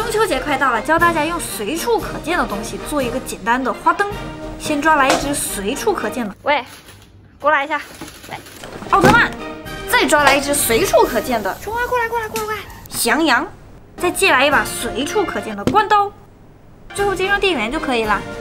中秋节快到了，教大家用随处可见的东西做一个简单的花灯。先抓来一只随处可见的，喂，过来一下，来，奥特曼。再抓来一只随处可见的，冲啊，过来，翔阳。再借来一把随处可见的关刀，最后接上电源就可以了。